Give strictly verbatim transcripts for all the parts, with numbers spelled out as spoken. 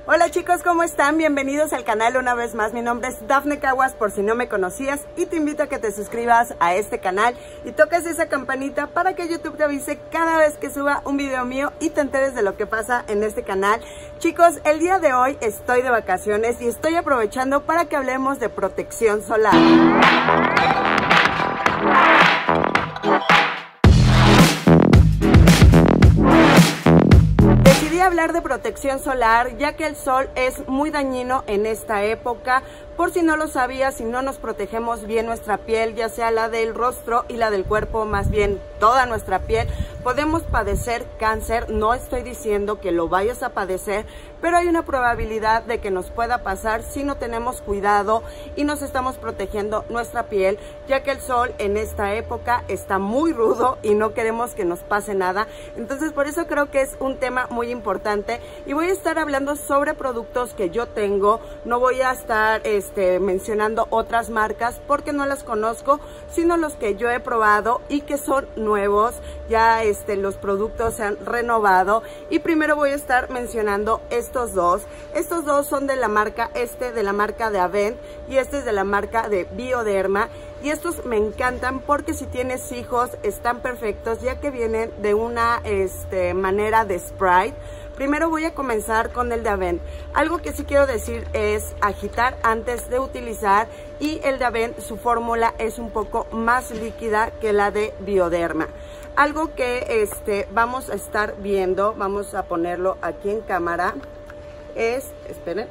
Hola chicos, ¿cómo están? Bienvenidos al canal una vez más. Mi nombre es Dafne Caguas, por si no me conocías, y te invito a que te suscribas a este canal y toques esa campanita para que YouTube te avise cada vez que suba un video mío y te enteres de lo que pasa en este canal. Chicos, el día de hoy estoy de vacaciones y estoy aprovechando para que hablemos de protección solar. Hablar de protección solar, ya que el sol es muy dañino en esta época. Por si no lo sabías, si no nos protegemos bien nuestra piel, ya sea la del rostro y la del cuerpo, más bien toda nuestra piel, podemos padecer cáncer. No estoy diciendo que lo vayas a padecer, pero hay una probabilidad de que nos pueda pasar si no tenemos cuidado y nos estamos protegiendo nuestra piel, ya que el sol en esta época está muy rudo y no queremos que nos pase nada. Entonces por eso creo que es un tema muy importante y voy a estar hablando sobre productos que yo tengo. No voy a estar este, mencionando otras marcas porque no las conozco, sino los que yo he probado y que son nuevos. Ya este, los productos se han renovado y primero voy a estar mencionando estos dos. Estos dos son de la marca, este de la marca de Avent y este es de la marca de Bioderma. Y estos me encantan porque si tienes hijos están perfectos, ya que vienen de una este, manera de Sprite. Primero voy a comenzar con el de Avent. Algo que sí quiero decir es agitar antes de utilizar, y el de Avent, su fórmula es un poco más líquida que la de Bioderma. Algo que este, vamos a estar viendo, vamos a ponerlo aquí en cámara, es, esperen,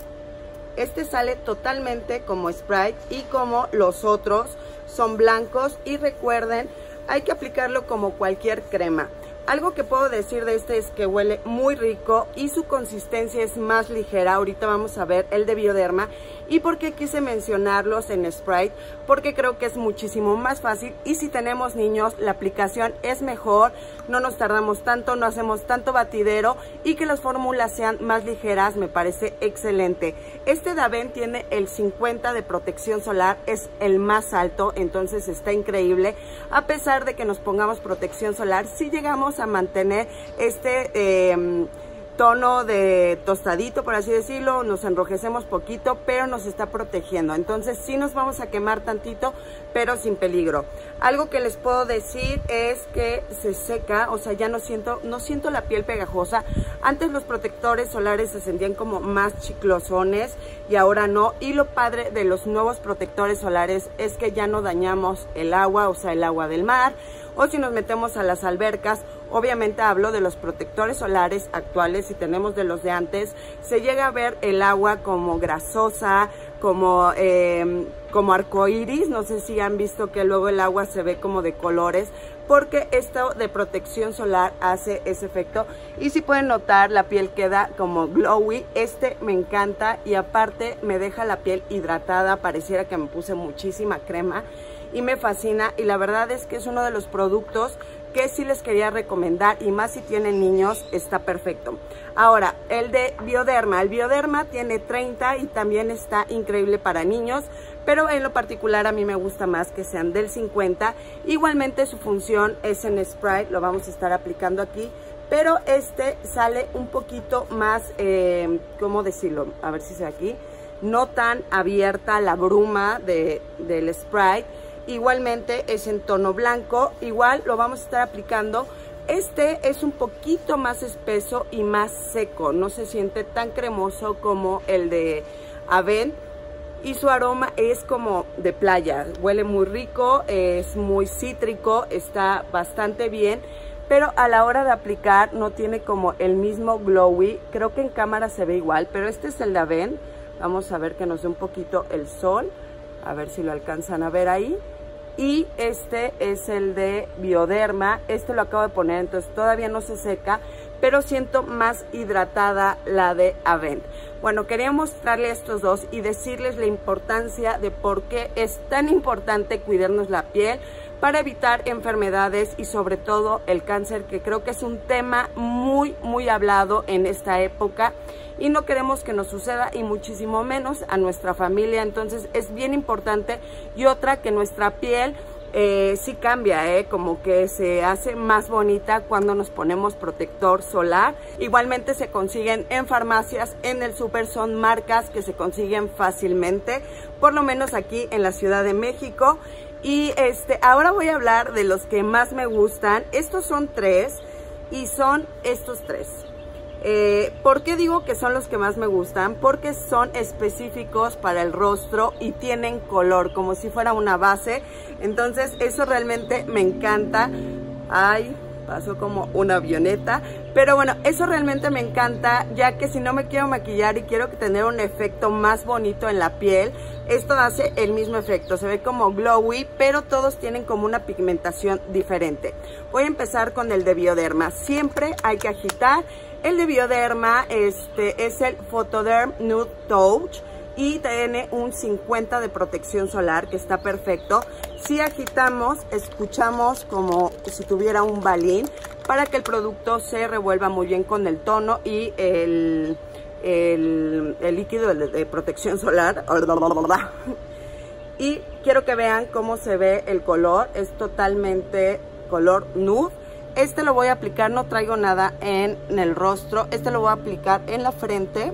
este sale totalmente como Sprite y como los otros son blancos, y recuerden, hay que aplicarlo como cualquier crema. Algo que puedo decir de este es que huele muy rico y su consistencia es más ligera. Ahorita vamos a ver el de Bioderma. ¿Y por qué quise mencionarlos en Sprite? Porque creo que es muchísimo más fácil y si tenemos niños la aplicación es mejor, no nos tardamos tanto, no hacemos tanto batidero, y que las fórmulas sean más ligeras me parece excelente. Este de Avent tiene el cincuenta de protección solar, es el más alto, entonces está increíble. A pesar de que nos pongamos protección solar, si llegamos a mantener este eh, tono de tostadito, por así decirlo, nos enrojecemos poquito, pero nos está protegiendo. Entonces sí nos vamos a quemar tantito, pero sin peligro. Algo que les puedo decir es que se seca, o sea, ya no siento, no siento la piel pegajosa. Antes los protectores solares se sentían como más chiclosones y ahora no. Y lo padre de los nuevos protectores solares es que ya no dañamos el agua, o sea, el agua del mar, o si nos metemos a las albercas. Obviamente hablo de los protectores solares actuales. Si tenemos de los de antes, se llega a ver el agua como grasosa, como, eh, como arcoíris. No sé si han visto que luego el agua se ve como de colores, porque esto de protección solar hace ese efecto. Y si pueden notar, la piel queda como glowy. Este me encanta y aparte me deja la piel hidratada. Pareciera que me puse muchísima crema y me fascina, y la verdad es que es uno de los productos que sí les quería recomendar, y más si tienen niños, está perfecto. Ahora, el de Bioderma. El Bioderma tiene treinta y también está increíble para niños, pero en lo particular a mí me gusta más que sean del cincuenta. Igualmente su función es en Sprite, lo vamos a estar aplicando aquí, pero este sale un poquito más, eh, ¿cómo decirlo? A ver si se ve aquí. No tan abierta la bruma de, del Sprite. Igualmente es en tono blanco, igual lo vamos a estar aplicando. Este es un poquito más espeso y más seco, no se siente tan cremoso como el de Avent, y su aroma es como de playa, huele muy rico, es muy cítrico, está bastante bien, pero a la hora de aplicar no tiene como el mismo glowy. Creo que en cámara se ve igual, pero este es el de Avent. Vamos a ver que nos dé un poquito el sol, a ver si lo alcanzan a ver ahí. Y este es el de Bioderma. Este lo acabo de poner, entonces todavía no se seca, pero siento más hidratada la de Avent. Bueno, quería mostrarles estos dos y decirles la importancia de por qué es tan importante cuidarnos la piel para evitar enfermedades y sobre todo el cáncer, que creo que es un tema muy, muy hablado en esta época y no queremos que nos suceda, y muchísimo menos a nuestra familia. Entonces es bien importante. Y otra, que nuestra piel eh, sí cambia, eh, como que se hace más bonita cuando nos ponemos protector solar. Igualmente se consiguen en farmacias, en el súper, son marcas que se consiguen fácilmente, por lo menos aquí en la Ciudad de México. Y este, ahora voy a hablar de los que más me gustan. Estos son tres y son estos tres. Eh, ¿Por qué digo que son los que más me gustan? Porque son específicos para el rostro y tienen color, como si fuera una base. Entonces eso realmente me encanta. Ay, pasó como una avioneta. Pero bueno, eso realmente me encanta, ya que si no me quiero maquillar y quiero tener un efecto más bonito en la piel, esto hace el mismo efecto. Se ve como glowy, pero todos tienen como una pigmentación diferente. Voy a empezar con el de Bioderma. Siempre hay que agitar. El de Bioderma este, es el Photoderm Nude Touch y tiene un cincuenta de protección solar, que está perfecto. Si agitamos, escuchamos como si tuviera un balín, para que el producto se revuelva muy bien con el tono y el, el, el líquido de, de protección solar. Y quiero que vean cómo se ve el color. Es totalmente color nude. Este lo voy a aplicar, no traigo nada en, en el rostro. Este lo voy a aplicar en la frente.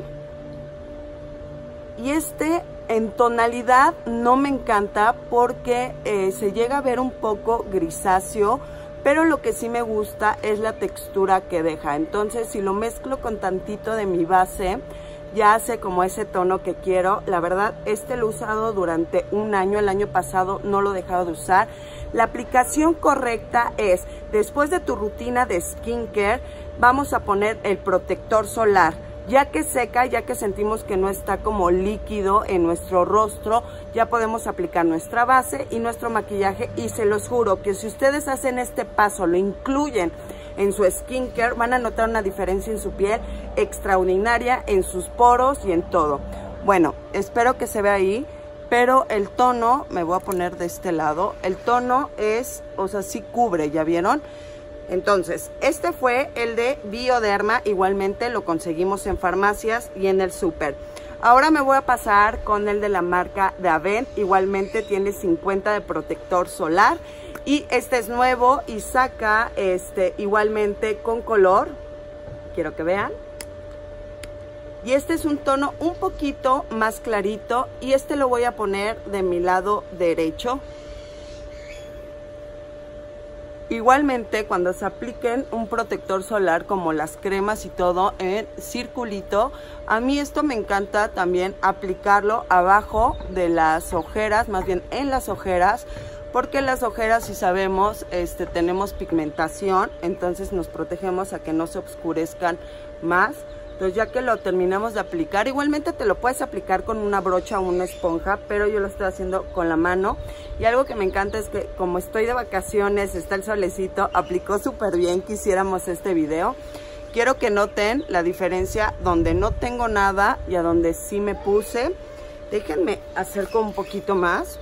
Y este en tonalidad no me encanta porque eh, se llega a ver un poco grisáceo. Pero lo que sí me gusta es la textura que deja. Entonces si lo mezclo con tantito de mi base, ya hace como ese tono que quiero. La verdad, este lo he usado durante un año. El año pasado no lo he dejado de usar. La aplicación correcta es, después de tu rutina de skincare, vamos a poner el protector solar. Ya que seca, ya que sentimos que no está como líquido en nuestro rostro, ya podemos aplicar nuestra base y nuestro maquillaje. Y se los juro que si ustedes hacen este paso, lo incluyen en su skincare, van a notar una diferencia en su piel extraordinaria, en sus poros y en todo. Bueno, espero que se vea ahí. Pero el tono, me voy a poner de este lado, el tono es, o sea, sí cubre, ¿ya vieron? Entonces, este fue el de Bioderma, igualmente lo conseguimos en farmacias y en el súper. Ahora me voy a pasar con el de la marca de Avent, igualmente tiene cincuenta de protector solar. Y este es nuevo y saca este igualmente con color, quiero que vean. Y este es un tono un poquito más clarito y este lo voy a poner de mi lado derecho. Igualmente, cuando se apliquen un protector solar como las cremas y todo en circulito, a mí esto me encanta también aplicarlo abajo de las ojeras, más bien en las ojeras, porque las ojeras, si sabemos, este, tenemos pigmentación, entonces nos protegemos a que no se oscurezcan más. Entonces ya que lo terminamos de aplicar, igualmente te lo puedes aplicar con una brocha o una esponja, pero yo lo estoy haciendo con la mano. Y algo que me encanta es que como estoy de vacaciones, está el solecito, aplicó súper bien que hiciéramos este video. Quiero que noten la diferencia donde no tengo nada y a donde sí me puse. Déjenme acerco un poquito más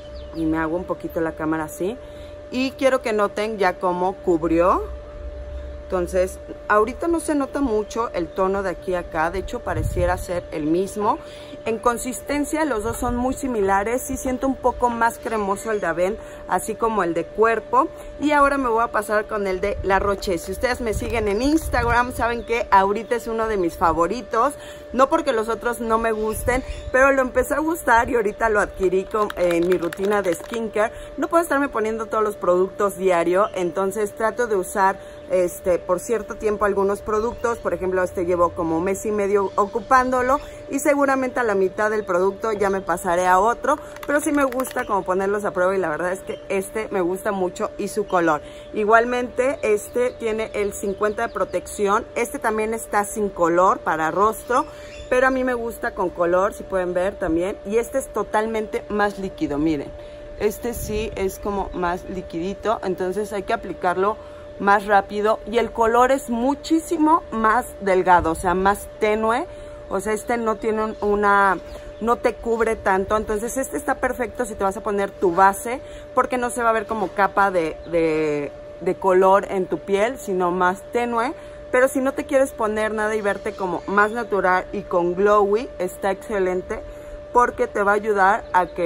y me hago un poquito la cámara así. Y quiero que noten ya cómo cubrió. Entonces, ahorita no se nota mucho el tono de aquí a acá, de hecho pareciera ser el mismo. En consistencia los dos son muy similares, sí siento un poco más cremoso el de Avent, así como el de cuerpo. Y ahora me voy a pasar con el de La Roche. Si ustedes me siguen en Instagram, saben que ahorita es uno de mis favoritos. No porque los otros no me gusten, pero lo empecé a gustar y ahorita lo adquirí con, eh, en mi rutina de skincare. No puedo estarme poniendo todos los productos diario, entonces trato de usar este por cierto tiempo algunos productos. Por ejemplo, este llevo como un mes y medio ocupándolo y seguramente a la mitad del producto ya me pasaré a otro, pero sí me gusta como ponerlos a prueba y la verdad es que este me gusta mucho y su color. Igualmente este tiene el cincuenta de protección, este también está sin color para rostro, pero a mí me gusta con color, si pueden ver también, y este es totalmente más líquido, miren, este sí es como más liquidito, entonces hay que aplicarlo más rápido y el color es muchísimo más delgado, o sea, más tenue, o sea, este no tiene una, no te cubre tanto, entonces este está perfecto si te vas a poner tu base, porque no se va a ver como capa de, de, de color en tu piel, sino más tenue. Pero si no te quieres poner nada y verte como más natural y con glowy, está excelente porque te va a ayudar a que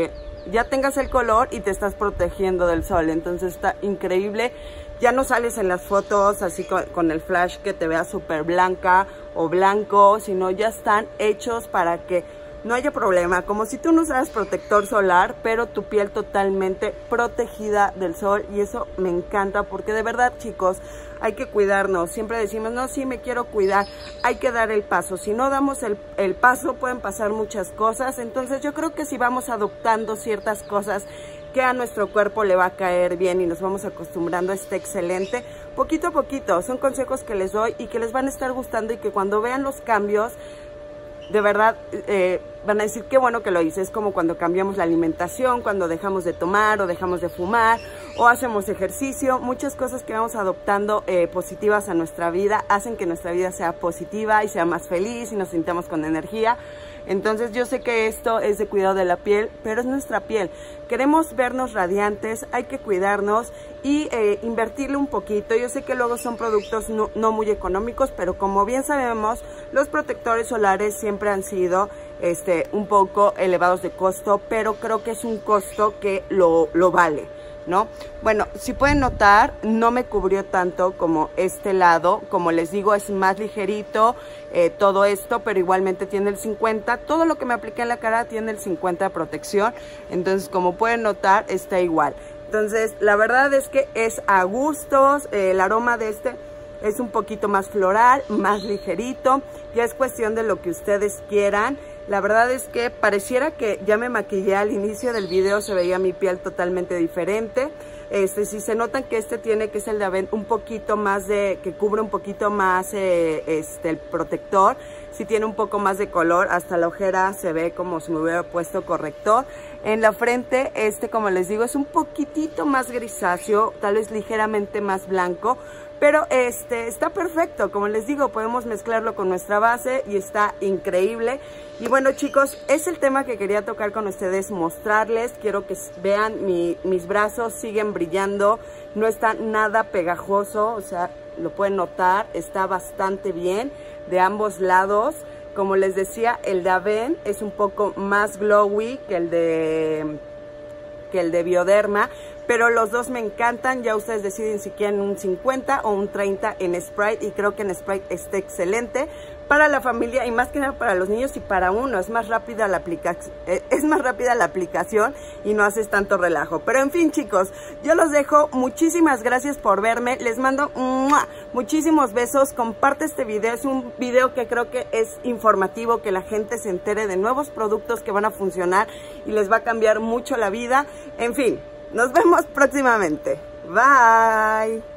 ya tengas el color y te estás protegiendo del sol. Entonces está increíble. Ya no sales en las fotos así con, con el flash que te veas súper blanca o blanco, sino ya están hechos para que no haya problema, como si tú no usaras protector solar, pero tu piel totalmente protegida del sol. Y eso me encanta porque de verdad, chicos, hay que cuidarnos. Siempre decimos, no, sí me quiero cuidar, hay que dar el paso. Si no damos el, el paso pueden pasar muchas cosas. Entonces yo creo que si vamos adoptando ciertas cosas que a nuestro cuerpo le va a caer bien y nos vamos acostumbrando, está excelente. Poquito a poquito, son consejos que les doy y que les van a estar gustando, y que cuando vean los cambios, de verdad eh, van a decir qué bueno que lo hice. Es como cuando cambiamos la alimentación, cuando dejamos de tomar o dejamos de fumar o hacemos ejercicio. Muchas cosas que vamos adoptando eh, positivas a nuestra vida hacen que nuestra vida sea positiva y sea más feliz y nos sintamos con energía. Entonces yo sé que esto es de cuidado de la piel, pero es nuestra piel. Queremos vernos radiantes, hay que cuidarnos y eh, invertirle un poquito. Yo sé que luego son productos no, no muy económicos, pero como bien sabemos, los protectores solares siempre han sido este, un poco elevados de costo, pero creo que es un costo que lo, lo vale, ¿no? Bueno, si pueden notar, no me cubrió tanto como este lado. Como les digo, es más ligerito eh, todo esto, pero igualmente tiene el cincuenta. Todo lo que me apliqué en la cara tiene el cincuenta de protección. Entonces, como pueden notar, está igual. Entonces, la verdad es que es a gustos. Eh, el aroma de este es un poquito más floral, más ligerito. Ya es cuestión de lo que ustedes quieran. La verdad es que pareciera que ya me maquillé al inicio del video, se veía mi piel totalmente diferente. Este, si se notan que este tiene, que es el de Avène, un poquito más de, que cubre un poquito más eh, este, el protector. Si tiene un poco más de color, hasta la ojera se ve como si me hubiera puesto corrector. En la frente, este, como les digo, es un poquitito más grisáceo, tal vez ligeramente más blanco. Pero este está perfecto, como les digo, podemos mezclarlo con nuestra base y está increíble. Y bueno, chicos, es el tema que quería tocar con ustedes, mostrarles. Quiero que vean mi, mis brazos, siguen brillando, no está nada pegajoso, o sea, lo pueden notar, está bastante bien de ambos lados. Como les decía, el de Avène es un poco más glowy que el de, que el de Bioderma. Pero los dos me encantan, ya ustedes deciden si quieren un cincuenta o un treinta en Sprite, y creo que en Sprite está excelente para la familia y más que nada para los niños y para uno. Es más rápida la aplicación, es más rápida la aplicación y no haces tanto relajo. Pero en fin, chicos, yo los dejo. Muchísimas gracias por verme, les mando ¡mua! Muchísimos besos. Comparte este video, es un video que creo que es informativo, que la gente se entere de nuevos productos que van a funcionar y les va a cambiar mucho la vida. En fin, nos vemos próximamente. Bye.